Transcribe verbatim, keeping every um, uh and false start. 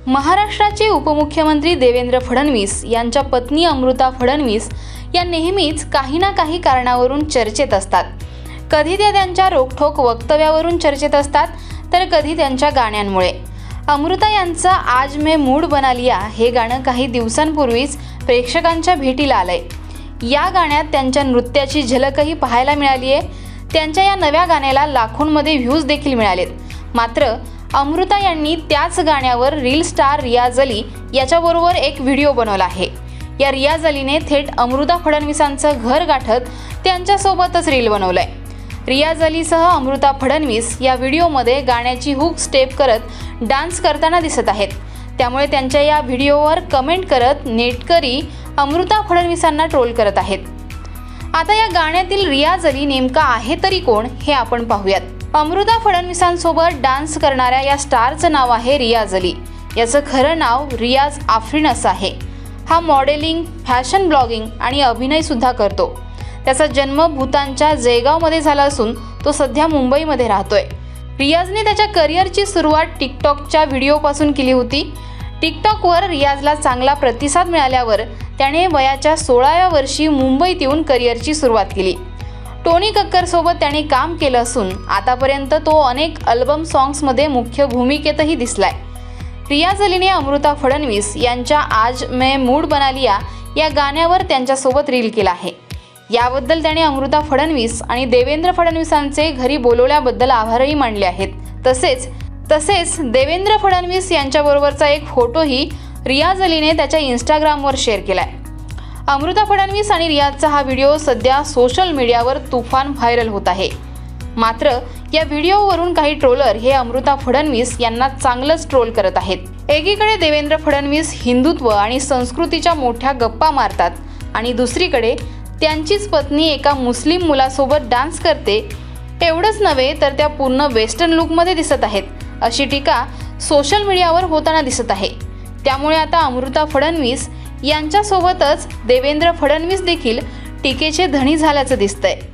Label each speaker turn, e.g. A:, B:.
A: महाराष्ट्राचे उपमुख्यमंत्री देवेंद्र फडणवीस यांच्या पत्नी अमृता फडणवीस या नेहमीच काही ना काही कारणावरून चर्चेत असतात। कधी त्या त्यांच्या रोखठोक वक्तव्यावरून चर्चेत असतात, तर कधी त्यांच्या गाण्यांमुळे। अमृता यांचं आज मैं मूड बना लिया हे गाणं काही दिवसांपूर्वीच प्रेक्षकांच्या भेटीला आलंय। या गाण्यात त्यांच्या नृत्याची झलकही पाहायला मिळाली आहे। त्यांच्या या नव्या गाण्याला लाखोंमध्ये व्ह्यूज देखील मिळालेत। मात्र अमृता यांनी त्याच गाण्यावर रील स्टार रियाज अली याच्याबरोबर एक व्हिडिओ बनवला आहे। या रियाज अलीने थेट अमृता फडणवीसांचं घर गाठत त्यांच्यासोबतच रील बनवलंय। रियाज अलीसह अमृता फडणवीस या व्हिडिओमध्ये गाण्याची हुक स्टेप करत डान्स करताना दिसत आहेत। त्यामुळे त्यांच्या या व्हिडिओवर कमेंट करत नेटकरी अमृता फडणवीसांना ट्रोल करत आहेत। आता या गाण्यातील रियाज अली नेमका आहे तरी कोण हे आपण पाहूयात। अमृता फडणवीसांसोबत डान्स करणाऱ्या या स्टारचं नाव आहे रियाज अली। याचं खरं नाव रियाज आफरीन असं आहे। हा मॉडेलिंग, फॅशन ब्लॉगिंग आणि अभिनय सुद्धा करतो। त्याचा जन्म भूतानच्या जयगावमध्ये झाला असून तो सध्या मुंबईमध्ये राहतोय। रियाजने त्याच्या करिअरची सुरुवात टिकटॉकच्या व्हिडिओपासून केली होती। टिकटॉकवर रियाजला चांगला प्रतिसाद मिळाल्यावर त्याने वयाच्या सोळाव्या वर्षी मुंबईत येऊन करिअरची सुरुवात केली। टोनी कक्कर सोबत त्याने काम केलं असून आतापर्यंत तो अनेक अल्बम सॉंग्समध्ये मुख्य भूमिकेतही दिसलाय। रियाज अलीने अमृता फडणवीस यांच्या आज मैं मूड बना लिया या गाण्यावर त्यांच्यासोबत रील केला आहे। याबद्दल त्याने अमृता फडणवीस आणि देवेंद्र फडणवीसांचे घरी बोलवल्याबद्दल आभारही मानले आहेत। तसेच तसेच देवेंद्र फडणवीस यांच्याबरोबरचा एक फोटोही रियाज अलीने त्याच्या इंस्टाग्रामवर शेअर केलाय। अमृता फडणवीस आणि रियाजचा हा व्हिडिओ सध्या सोशल मीडियावर तुफान व्हायरल होत आहे। मात्र या व्हिडिओवरून काही ट्रोलर हे अमृता फडणवीस यांना चांगलंच ट्रोल करत आहेत। एकीकडे देवेंद्र फडणवीस हिंदुत्व आणि संस्कृतीच्या मोठ्या गप्पा मारतात आणि दुसरीकडे त्यांचीच पत्नी एका मुस्लिम मुलासोबत डान्स करते। एवढंच नव्हे तर त्या पूर्ण वेस्टर्न लुकमध्ये दिसत आहेत, अशी टीका सोशल मीडियावर होताना दिसत आहे। त्यामुळे आता अमृता फडणवीस यांच्यासोबतच देवेंद्र फडणवीस देखील टीकेचे धनी झाल्याचं दिसतंय।